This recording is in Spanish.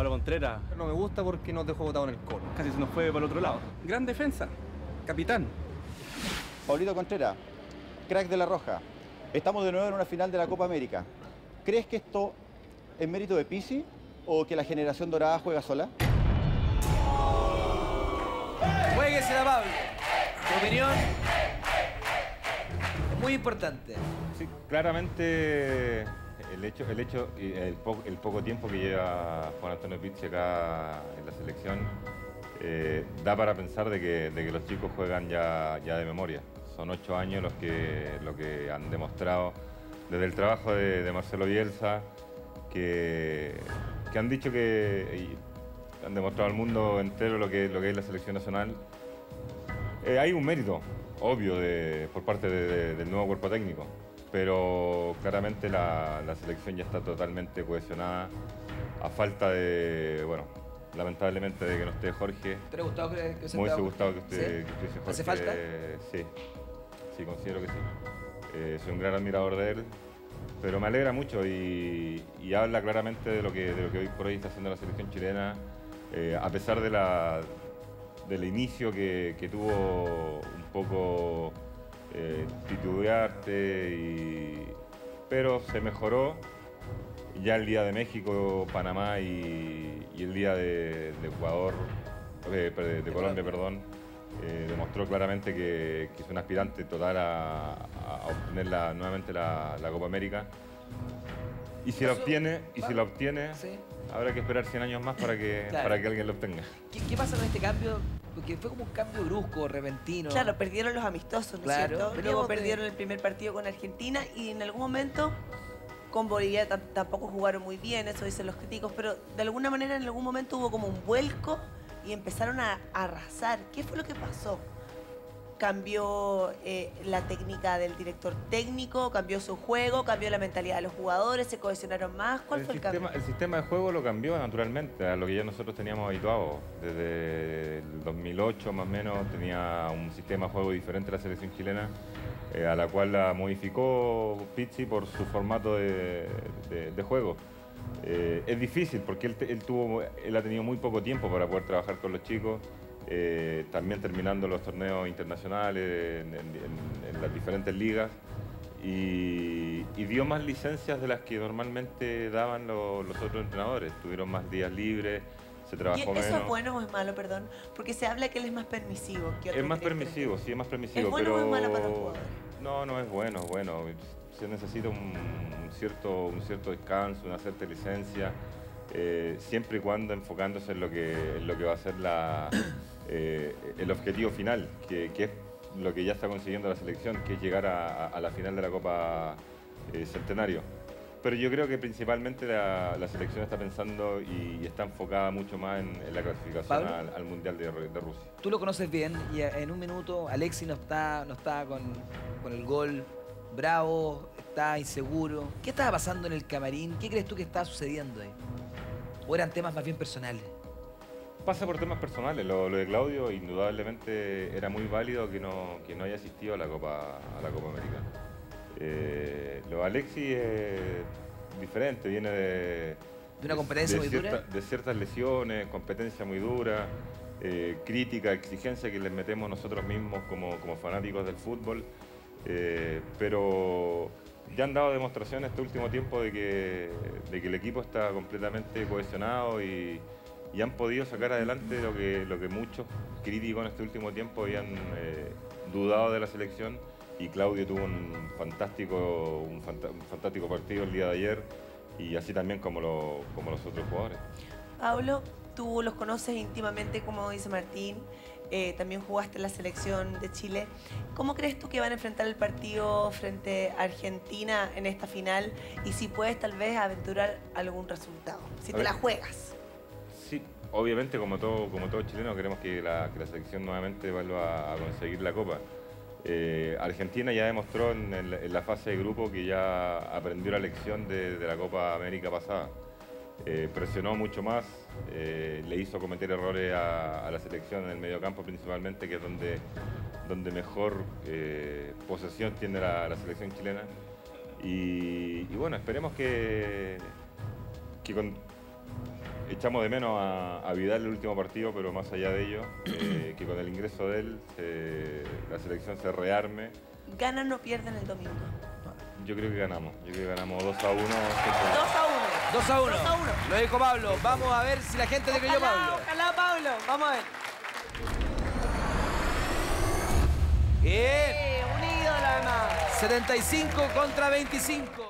Pablo Contreras. No me gusta porque nos dejó botado en el colo. Casi se nos fue para el otro lado. Gran defensa, capitán. Paulito Contreras, crack de La Roja. Estamos de nuevo en una final de la Copa América. ¿Crees que esto es mérito de Pizzi o que la generación dorada juega sola? Juéguesela, Pablo. Tu opinión es muy importante. Sí, claramente el poco tiempo que lleva Juan Antonio Pizzi acá en la selección da para pensar de que los chicos juegan ya de memoria. Son 8 años lo que han demostrado desde el trabajo de Marcelo Bielsa, que han dicho que han demostrado al mundo entero lo que es la selección nacional. Hay un mérito obvio por parte del nuevo cuerpo técnico, pero claramente la selección ya está totalmente cohesionada, a falta de, bueno, lamentablemente de que no esté Jorge. ¿Te ha gustado que se Me hubiese te- gustado que ¿Sí? estuviese Jorge. ¿Hace falta? Sí, considero que sí. Soy un gran admirador de él, pero me alegra mucho y habla claramente de lo que hoy por hoy está haciendo la selección chilena, a pesar del inicio que tuvo un poco titubeante, pero se mejoró. Ya el día de México, Panamá y el día de Ecuador, de Colombia, perdón, demostró claramente que es un aspirante total a obtener nuevamente la Copa América. Y si la obtiene, Sí. habrá que esperar 100 años más para que alguien lo obtenga. ¿Qué pasa con este cambio? Porque fue como un cambio brusco, repentino. Claro, perdieron los amistosos, ¿no es Claro, cierto? pero Luego de- perdieron el primer partido con Argentina y en algún momento con Bolivia tampoco jugaron muy bien, eso dicen los críticos, pero de alguna manera en algún momento hubo como un vuelco y empezaron a arrasar. ¿Qué fue lo que pasó? ¿Cambió la técnica del director técnico? ¿Cambió su juego? ¿Cambió la mentalidad de los jugadores? ¿Se cohesionaron más? ¿Cuál fue el cambio? El sistema de juego lo cambió naturalmente a lo que ya nosotros teníamos habituado. Desde el 2008 más o menos tenía un sistema de juego diferente a la selección chilena, a la cual la modificó Pizzi por su formato de juego. Es difícil porque él ha tenido muy poco tiempo para poder trabajar con los chicos. También terminando los torneos internacionales en las diferentes ligas y dio más licencias de las que normalmente daban los otros entrenadores. Tuvieron más días libres, se ¿Y trabajó eso menos. es bueno o es malo, perdón? Porque se habla que él es más permisivo que otros Es más directores permisivo, sí, es más permisivo. ¿Es bueno pero o es malo para los jugadores? No es bueno, es bueno. Se necesita un cierto descanso, una cierta licencia, siempre y cuando enfocándose en lo que va a ser el objetivo final, que es lo que ya está consiguiendo la selección, que es llegar a la final de la Copa Centenario. Pero yo creo que principalmente la selección está pensando y está enfocada mucho más en la clasificación Pablo. al Mundial de Rusia. Tú lo conoces bien y en un minuto Alexis no está con el gol bravo, está inseguro. ¿Qué estaba pasando en el camarín? ¿Qué crees tú que estaba sucediendo ahí? ¿O eran temas más bien personales? Pasa por temas personales. Lo de Claudio indudablemente era muy válido que no haya asistido a la Copa América. Lo de Alexis es diferente, viene de una competencia muy dura. De ciertas lesiones, competencia muy dura, crítica, exigencia que les metemos nosotros mismos como fanáticos del fútbol. Pero ya han dado demostraciones este último tiempo de que el equipo está completamente cohesionado y han podido sacar adelante lo que muchos críticos en este último tiempo habían dudado de la selección, y Claudio tuvo un fantástico partido el día de ayer, y así también como los otros jugadores. Pablo, tú los conoces íntimamente, como dice Martín, también jugaste en la selección de Chile. ¿Cómo crees tú que van a enfrentar el partido frente a Argentina en esta final? Y si puedes tal vez aventurar algún resultado, si te la juegas. Sí, obviamente como todo chileno queremos que la selección nuevamente vuelva a conseguir la Copa. Argentina ya demostró en la fase de grupo que ya aprendió la lección de la Copa América pasada. Presionó mucho más, le hizo cometer errores a la selección en el mediocampo principalmente, que es donde mejor posesión tiene la selección chilena. Y bueno, esperemos que echamos de menos a Vidal el último partido, pero más allá de ello, que con el ingreso de él la selección se rearme. Ganan o pierden el domingo. Yo creo que ganamos. Yo creo que ganamos 2-1. 2-1. 2-1. 2-1. Lo dijo Pablo. Vamos a ver si la gente le creyó a Pablo. Ojalá, Pablo. Vamos a ver. Bien. Unido, la demás. 75 contra 25.